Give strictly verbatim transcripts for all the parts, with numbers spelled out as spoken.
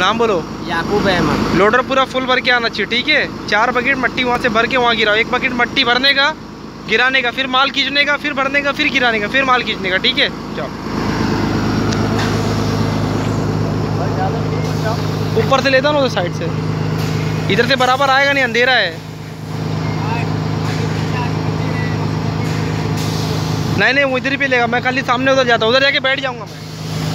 नाम बोलो। याकूब अहमद। लोडर पूरा फुल भर के आना चाहिए, ठीक है। चार बकेट मट्टी वहाँ से भर के वहाँ गिराओ। एक बकेट मट्टी भरने का, गिराने का, फिर माल खींचने का, फिर भरने का, फिर गिराने का, फिर माल खींचने का, ठीक है। जाओ ऊपर से लेता ना उधर साइड से, इधर से बराबर आएगा नहीं, अंधेरा है। नहीं नहीं वो इधर ही पे लेगा, मैं खाली सामने उधर जाता हूँ, उधर जाके बैठ जाऊँगा मैं।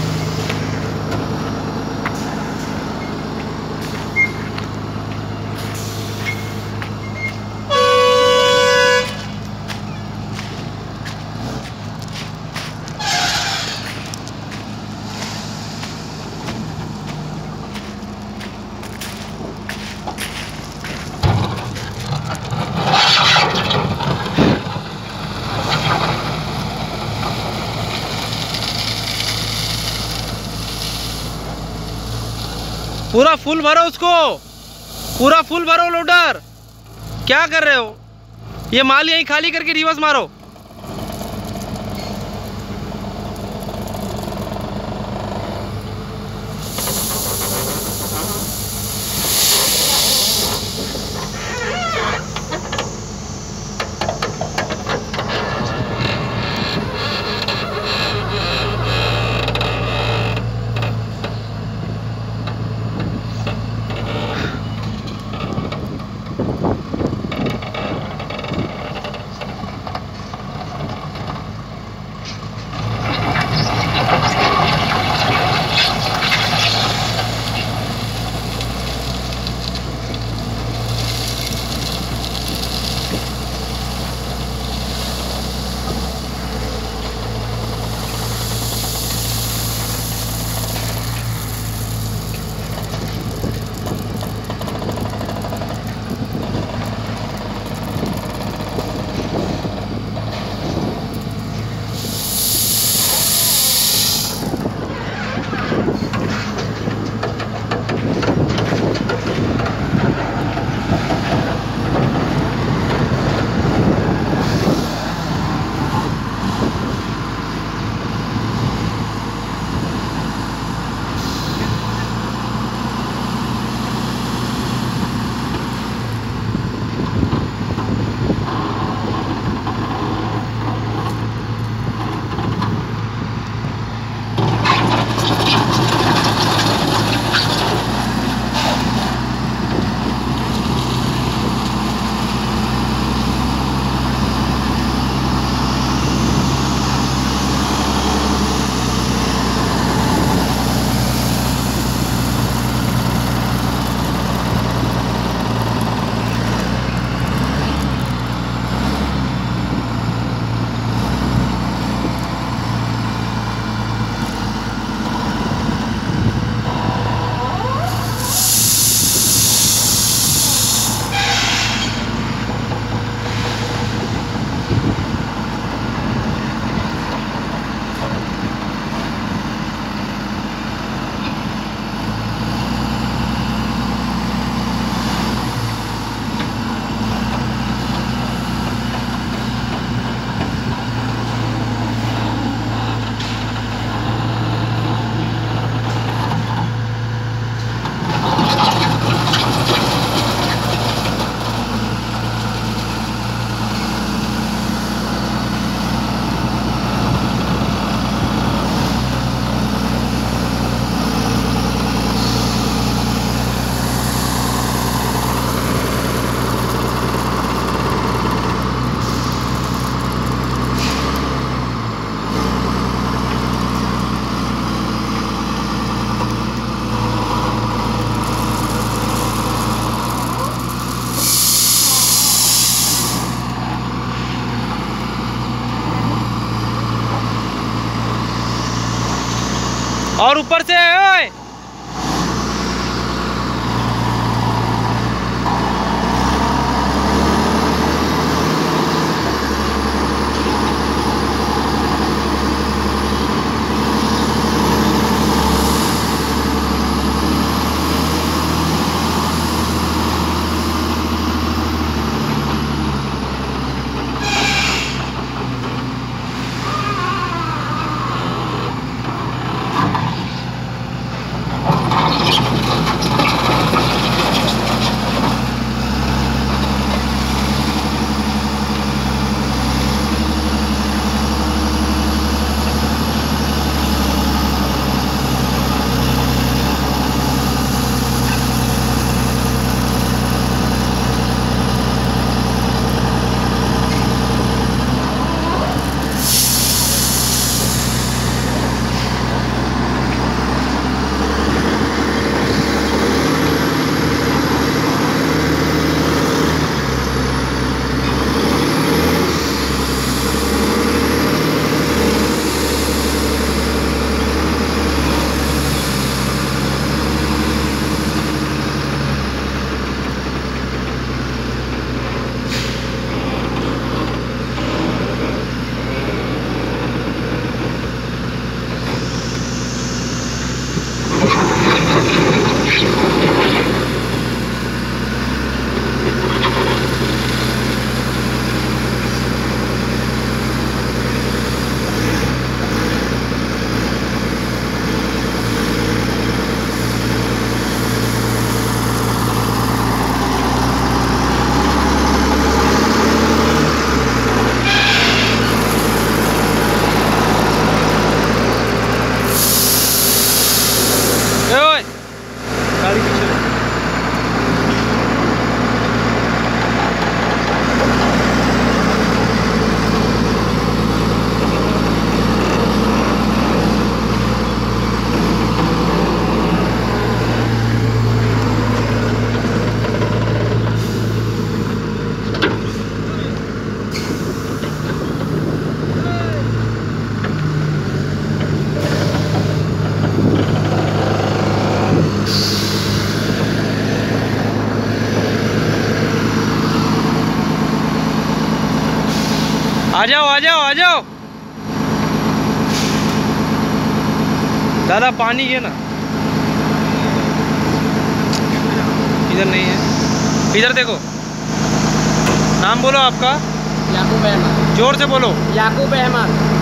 पूरा फुल भरो उसको, पूरा फुल भरो लोडर। क्या कर रहे हो? ये माल यहीं खाली करके रिवर्स मारो। और ऊपर से ओए गाड़ी पीछे आ जाओ आ जाओ आ जाओ। दादा पानी है ना, इधर नहीं है, इधर देखो। नाम बोलो आपका। याकूब अहमद। जोर से बोलो। याकूब अहमद।